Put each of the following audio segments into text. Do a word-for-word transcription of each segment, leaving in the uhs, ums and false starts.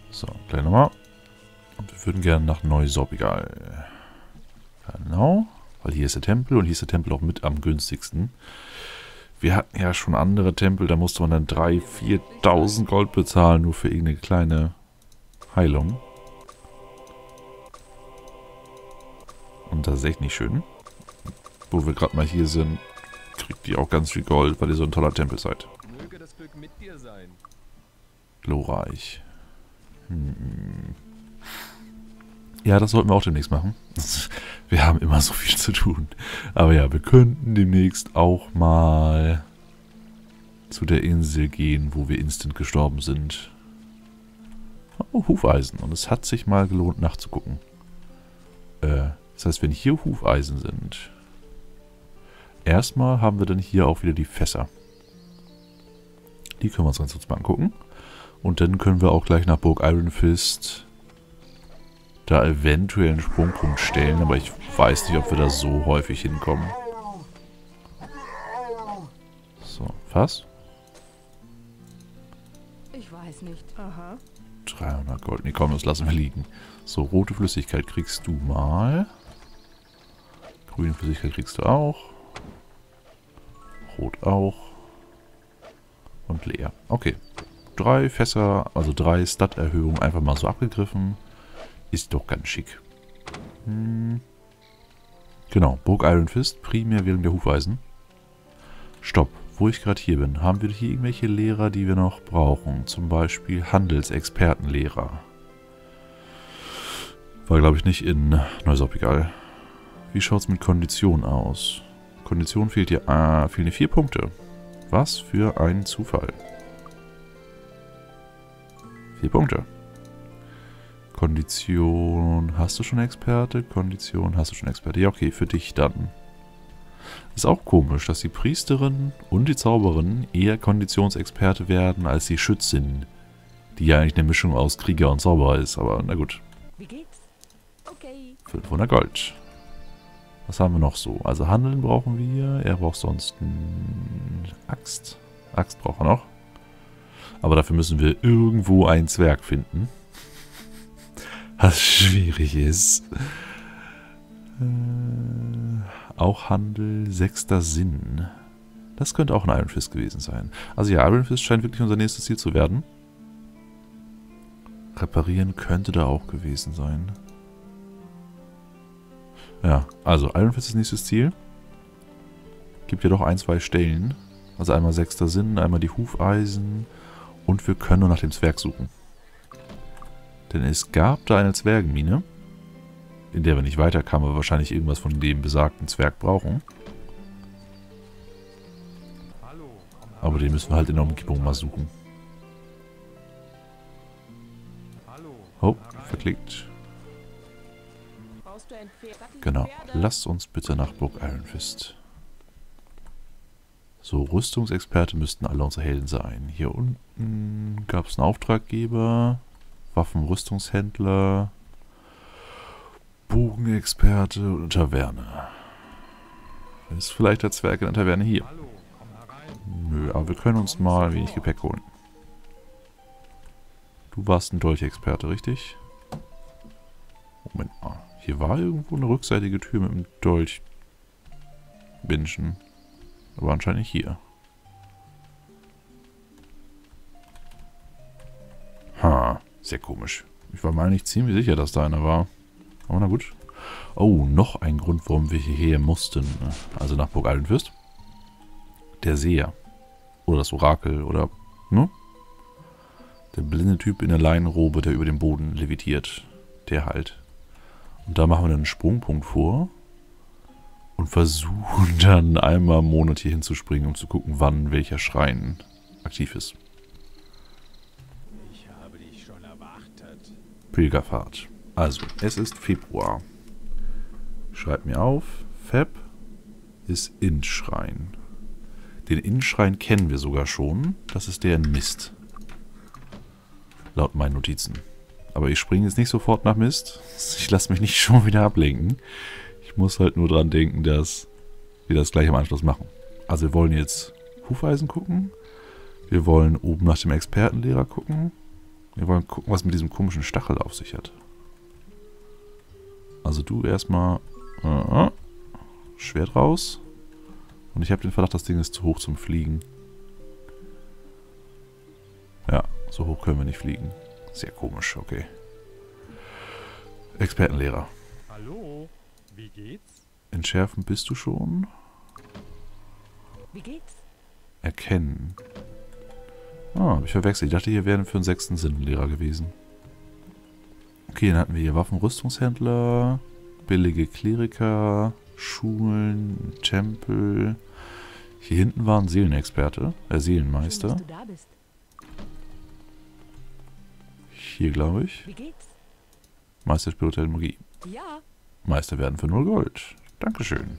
So, gleich nochmal. Und wir würden gerne nach Neusorbigal. Genau. Weil hier ist der Tempel und hier ist der Tempel auch mit am günstigsten. Wir hatten ja schon andere Tempel, da musste man dann dreitausend, viertausend Gold bezahlen, nur für irgendeine kleine Heilung. Und das ist echt nicht schön. Wo wir gerade mal hier sind, kriegt ihr auch ganz viel Gold, weil ihr so ein toller Tempel seid. Möge das Glück mit dir sein. Glorreich. Hm. Ja, das sollten wir auch demnächst machen. Wir haben immer so viel zu tun. Aber ja, wir könnten demnächst auch mal zu der Insel gehen, wo wir instant gestorben sind. Oh, Hufeisen. Und es hat sich mal gelohnt nachzugucken. Äh, das heißt, wenn hier Hufeisen sind, erstmal haben wir dann hier auch wieder die Fässer. Die können wir uns ganz kurz mal angucken. Und dann können wir auch gleich nach Burg Ironfist da eventuell einen Sprungpunkt stellen, aber ich weiß nicht, ob wir da so häufig hinkommen. So, was? Ich weiß nicht. Aha. dreihundert Gold. Nee, komm, das lassen wir liegen. So, rote Flüssigkeit kriegst du mal. Grüne Flüssigkeit kriegst du auch. Rot auch. Und leer. Okay. Drei Fässer, also drei Stat-Erhöhungen einfach mal so abgegriffen. Ist doch ganz schick. Hm. Genau, Burg Ironfist, primär wegen der Hufeisen. Stopp, wo ich gerade hier bin, haben wir hier irgendwelche Lehrer, die wir noch brauchen? Zum Beispiel Handelsexpertenlehrer. War, glaube ich, nicht in Neusorbigal. Wie schaut es mit Kondition aus? Kondition fehlt hier, äh, fehlen hier vier Punkte. Was für ein Zufall. Vier Punkte. Kondition, hast du schon Experte? Kondition, hast du schon Experte? Ja, okay, für dich dann. Ist auch komisch, dass die Priesterin und die Zauberin eher Konditionsexperte werden als die Schützin, die ja eigentlich eine Mischung aus Krieger und Zauberer ist, aber na gut. Wie geht's? Okay. fünfhundert Gold. Was haben wir noch so? Also Handeln brauchen wir, er braucht sonst eine Axt. Axt braucht er noch. Aber dafür müssen wir irgendwo einen Zwerg finden. Was schwierig ist. Äh, auch Handel, sechster Sinn. Das könnte auch ein Ironfist gewesen sein. Also ja, Ironfist scheint wirklich unser nächstes Ziel zu werden. Reparieren könnte da auch gewesen sein. Ja, also Ironfist ist nächstes Ziel. Gibt ja doch ein, zwei Stellen. Also einmal sechster Sinn, einmal die Hufeisen. Und wir können nur nach dem Zwerg suchen. Denn es gab da eine Zwergenmine, in der wir nicht weiterkamen, aber wahrscheinlich irgendwas von dem besagten Zwerg brauchen. Aber den müssen wir halt in der Umgebung mal suchen. Oh, verklickt. Genau, lasst uns bitte nach Burg Ironfist. So, Rüstungsexperte müssten alle unsere Helden sein. Hier unten gab es einen Auftraggeber. Waffenrüstungshändler, Bogenexperte und Taverne. Ist vielleicht der Zwerg in der Taverne hier? Nö, aber wir können uns mal ein wenig Gepäck holen. Du warst ein Dolchexperte, richtig? Moment mal. Hier war irgendwo eine rückseitige Tür mit einem Dolchbinschen. Aber anscheinend nicht hier. Ha. Sehr komisch. Ich war mir eigentlich ziemlich sicher, dass da einer war. Aber na gut. Oh, noch ein Grund, warum wir hierher mussten. Also nach Burg Ironfist. Der Seher. Oder das Orakel. Oder, ne? Der blinde Typ in der Leinenrobe, der über dem Boden levitiert. Der halt. Und da machen wir dann einen Sprungpunkt vor. Und versuchen dann einmal im Monat hier hinzuspringen, um zu gucken, wann welcher Schrein aktiv ist. Pilgerfahrt. Also, es ist Februar. Schreibt mir auf. Feb ist Innschrein. Den Innschrein kennen wir sogar schon. Das ist der in Mist. Laut meinen Notizen. Aber ich springe jetzt nicht sofort nach Mist. Ich lasse mich nicht schon wieder ablenken. Ich muss halt nur dran denken, dass wir das gleich am Anschluss machen. Also wir wollen jetzt Hufeisen gucken. Wir wollen oben nach dem Expertenlehrer gucken. Wir wollen gucken, was mit diesem komischen Stachel auf sich hat. Also du erstmal äh, Schwert raus. Und ich habe den Verdacht, das Ding ist zu hoch zum Fliegen. Ja, so hoch können wir nicht fliegen. Sehr komisch, okay. Expertenlehrer. Hallo, wie geht's? Entschärfen bist du schon? Wie geht's? Erkennen. Ah, hab ich verwechselt. Ich dachte, hier wären für den sechsten Sinn Lehrer gewesen. Okay, dann hatten wir hier Waffenrüstungshändler, billige Kleriker, Schulen, Tempel. Hier hinten war ein Seelenexperte, äh, Seelenmeister. Schön, dass du da bist. Hier, glaube ich. Wie geht's? Meister spirituelle Magie. Ja. Meister werden für null Gold. Dankeschön.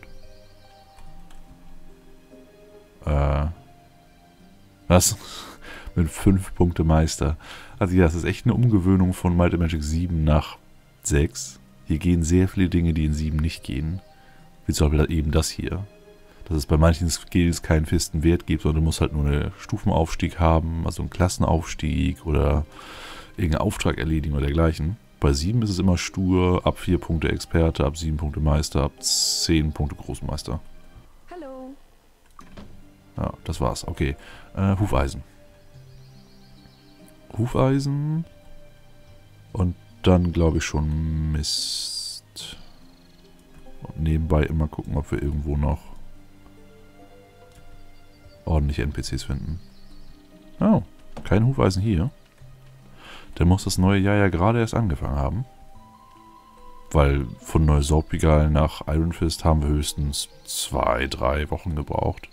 Äh. Was? Mit fünf Punkte Meister. Also ja, es ist echt eine Umgewöhnung von Might and Magic sieben nach sechs. Hier gehen sehr viele Dinge, die in sieben nicht gehen. Wie zum Beispiel eben das hier. Dass es bei manchen Skills keinen festen Wert gibt, sondern du musst halt nur einen Stufenaufstieg haben, also einen Klassenaufstieg oder irgendeinen Auftrag erledigen oder dergleichen. Bei sieben ist es immer stur, ab vier Punkte Experte, ab sieben Punkte Meister, ab zehn Punkte Großmeister. Hallo. Ja, das war's. Okay. Äh, Hufeisen. Hufeisen. Und dann glaube ich schon Mist. Und nebenbei immer gucken, ob wir irgendwo noch ordentliche N P Cs finden. Oh, kein Hufeisen hier. Der muss das neue Jahr ja gerade erst angefangen haben. Weil von Neusorpigal nach Iron Fist haben wir höchstens zwei, drei Wochen gebraucht.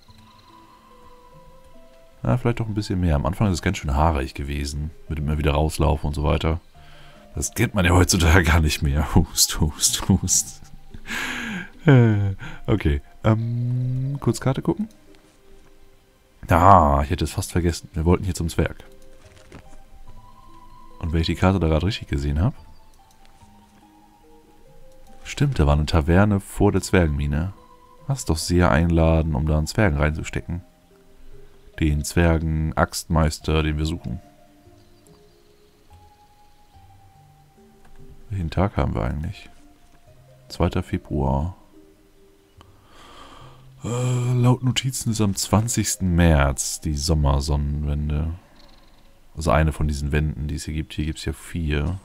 Ja, vielleicht doch ein bisschen mehr. Am Anfang ist es ganz schön haarig gewesen. Mit immer wieder rauslaufen und so weiter. Das kennt man ja heutzutage gar nicht mehr. Hust, hust, hust. Okay. Ähm, kurz Karte gucken. Ah, ich hätte es fast vergessen. Wir wollten hier zum Zwerg. Und wenn ich die Karte da gerade richtig gesehen habe. Stimmt, da war eine Taverne vor der Zwergenmine. Das ist doch sehr einladend, um da einen Zwergen reinzustecken. Den Zwergen-Axtmeister, den wir suchen. Welchen Tag haben wir eigentlich? zweiter Februar. Äh, laut Notizen ist am zwanzigsten März die Sommersonnenwende. Also eine von diesen Wänden, die es hier gibt. Hier gibt es ja vier.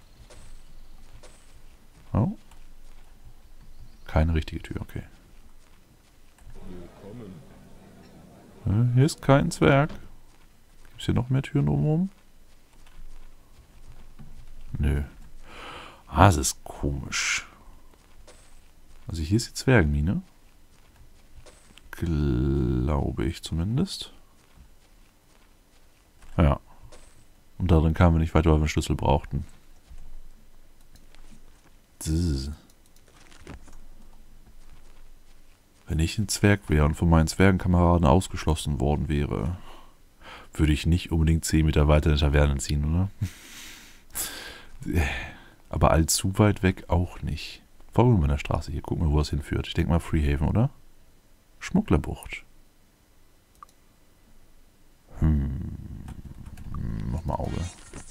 Oh. Keine richtige Tür, okay. Willkommen. Äh, hier ist kein Zwerg. Gibt es hier noch mehr Türen drumherum? Nö. Ah, das ist komisch. Also hier ist die Zwergenmine. Glaube ich zumindest. Ja. Und darin kamen wir nicht weiter, weil wir einen Schlüssel brauchten. Zzz. Wenn ich ein Zwerg wäre und von meinen Zwergenkameraden ausgeschlossen worden wäre, würde ich nicht unbedingt zehn Meter weiter in die Taverne ziehen, oder? Aber allzu weit weg auch nicht. Folgen wir in der Straße hier. Gucken wir, wo das hinführt. Ich denke mal Freehaven, oder? Schmugglerbucht. Hm. Mach mal Auge.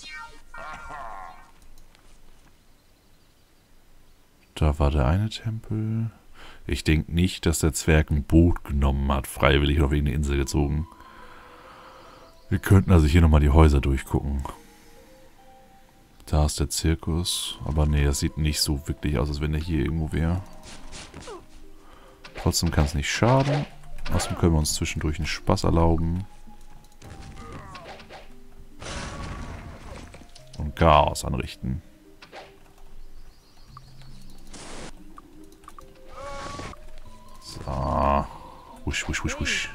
Da war der eine Tempel. Ich denke nicht, dass der Zwerg ein Boot genommen hat, freiwillig auf irgendeine Insel gezogen. Wir könnten also hier nochmal die Häuser durchgucken. Da ist der Zirkus. Aber nee, das sieht nicht so wirklich aus, als wenn der hier irgendwo wäre. Trotzdem kann es nicht schaden. Außerdem können wir uns zwischendurch einen Spaß erlauben. Und Chaos anrichten. So. Wusch, wusch, wusch, wusch.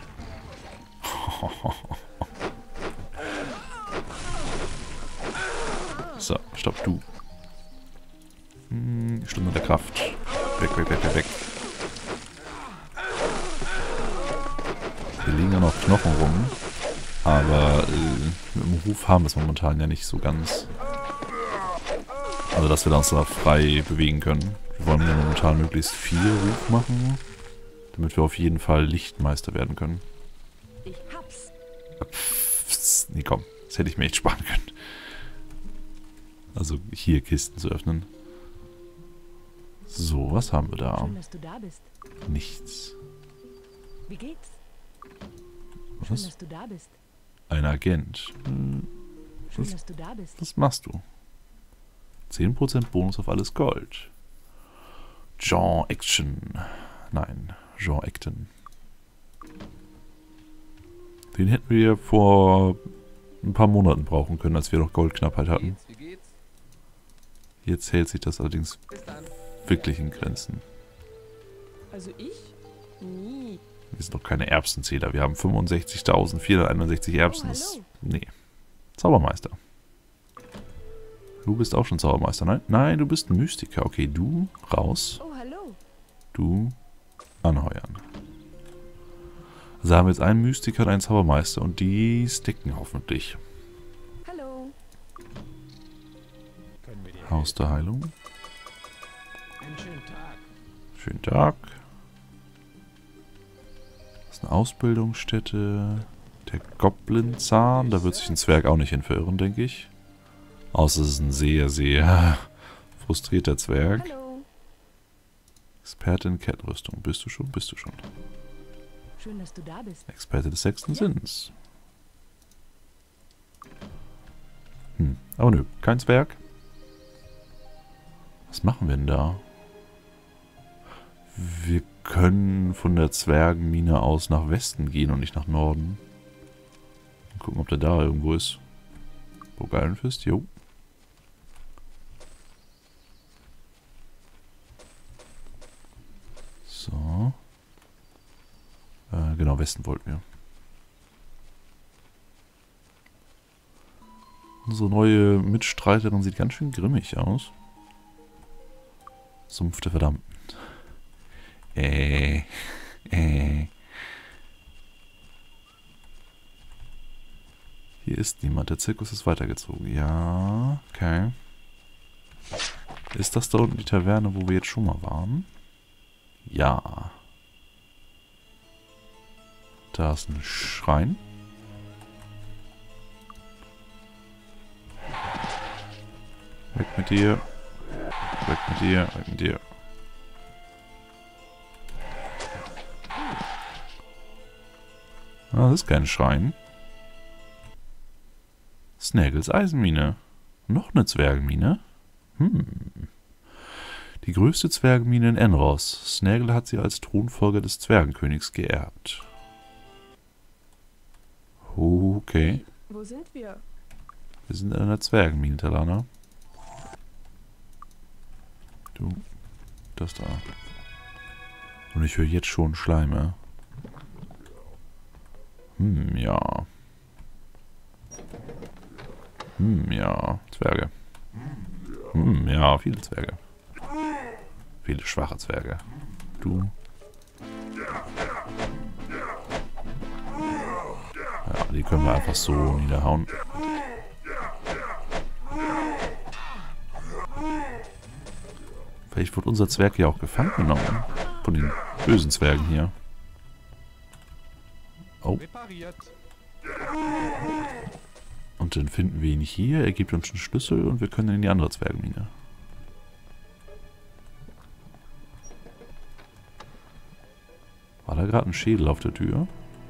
So, stopp, du. Hm, Stunde der Kraft. Weg, weg, weg, weg, weg. Hier liegen ja noch Knochen rum. Aber äh, mit dem Ruf haben wir es momentan ja nicht so ganz. Also, dass wir uns da frei bewegen können. Wir wollen ja momentan möglichst viel Ruf machen, damit wir auf jeden Fall Lichtmeister werden können. Ich hab's. Pff, nee, komm. Das hätte ich mir echt sparen können. Also hier Kisten zu öffnen. So, was haben wir da? Schön, dass du da bist. Nichts. Wie geht's? Schön, Was? dass du da bist. Ein Agent. Hm, Schön, Was? dass du da bist. Was machst du? zehn Prozent Bonus auf alles Gold. Jean Action. Nein, Jean Acton. Den hätten wir vor ein paar Monaten brauchen können, als wir noch Goldknappheit hatten. Wie geht's? Jetzt hält sich das allerdings Bis dann. wirklich in Grenzen. Also ich? Nie. Wir sind doch keine Erbsenzähler. Wir haben fünfundsechzigtausendvierhunderteinundsechzig Erbsen. Oh, Das- hallo. Nee. Zaubermeister. Du bist auch schon Zaubermeister. Nein, nein, du bist ein Mystiker. Okay, du raus. Oh, hallo. Du anheuern. Also haben wir jetzt einen Mystiker und einen Zaubermeister. Und die sticken hoffentlich. Hallo. Können wir dir Haus der Heilung. einen schönen Tag? Schönen Tag. Das ist eine Ausbildungsstätte. Der Goblin-Zahn. Da wird sich ein Zwerg auch nicht hin verirren, denke ich. Außer es ist ein sehr, sehr frustrierter Zwerg. Hallo. Experte in Kettenrüstung. Bist du schon? Bist du schon. Schön, dass du da bist. Experte des sechsten Ja. Sinns. Hm, aber nö, kein Zwerg. Was machen wir denn da? Wir können von der Zwergenmine aus nach Westen gehen und nicht nach Norden. Mal gucken, ob der da irgendwo ist. Burg Ironfist, jo. So. Äh, genau, Westen wollten wir. Unsere neue Mitstreiterin sieht ganz schön grimmig aus. Sumpf der Verdammten. Äh. Äh. Hier ist niemand. Der Zirkus ist weitergezogen. Ja, okay. Ist das da unten die Taverne, wo wir jetzt schon mal waren? Ja. Da ist ein Schrein. Weg mit dir. Weg mit dir. Weg mit dir. Ah, das ist kein Schrein. Snagles Eisenmine. Noch eine Zwergenmine? Hm. Die größte Zwergenmine in Enros. Snaggle hat sie als Thronfolger des Zwergenkönigs geerbt. Okay. Wo sind wir? Wir sind in einer Zwergenmine, Talana. Du. Das da. Und ich höre jetzt schon Schleime. Hm, ja. Hm, ja. Zwerge. Hm, ja, viele Zwerge. Viele schwache Zwerge. Du. Ja, die können wir einfach so niederhauen. Vielleicht wird unser Zwerg ja auch gefangen genommen. Von den bösen Zwergen hier. Oh. Repariert. Und dann finden wir ihn hier. Er gibt uns einen Schlüssel und wir können in die andere Zwergenmine. War da gerade ein Schädel auf der Tür?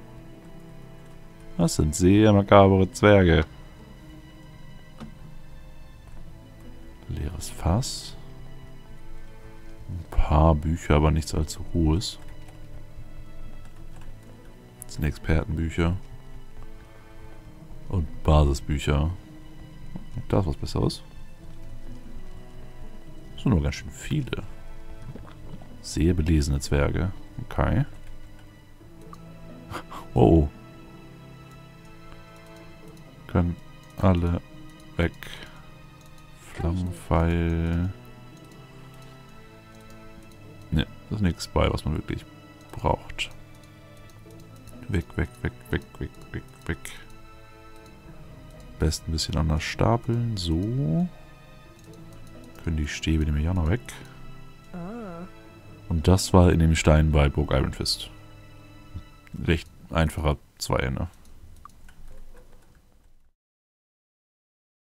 Das sind sehr makabere Zwerge. Leeres Fass. Ein paar Bücher, aber nichts allzu hohes. Das sind Expertenbücher. Und Basisbücher. Da ist was Besseres. Das sind nur ganz schön viele. Sehr belesene Zwerge. Okay. Oh. Können alle weg. Flammenpfeil. Ne, da ist nichts bei, was man wirklich braucht. Weg, weg, weg, weg, weg, weg, weg. Besten ein bisschen anders stapeln. So. Können die Stäbe nämlich auch noch weg. Ah. Und das war in dem Stein bei Burg Ironfist. Recht einfacher Zweier, ne?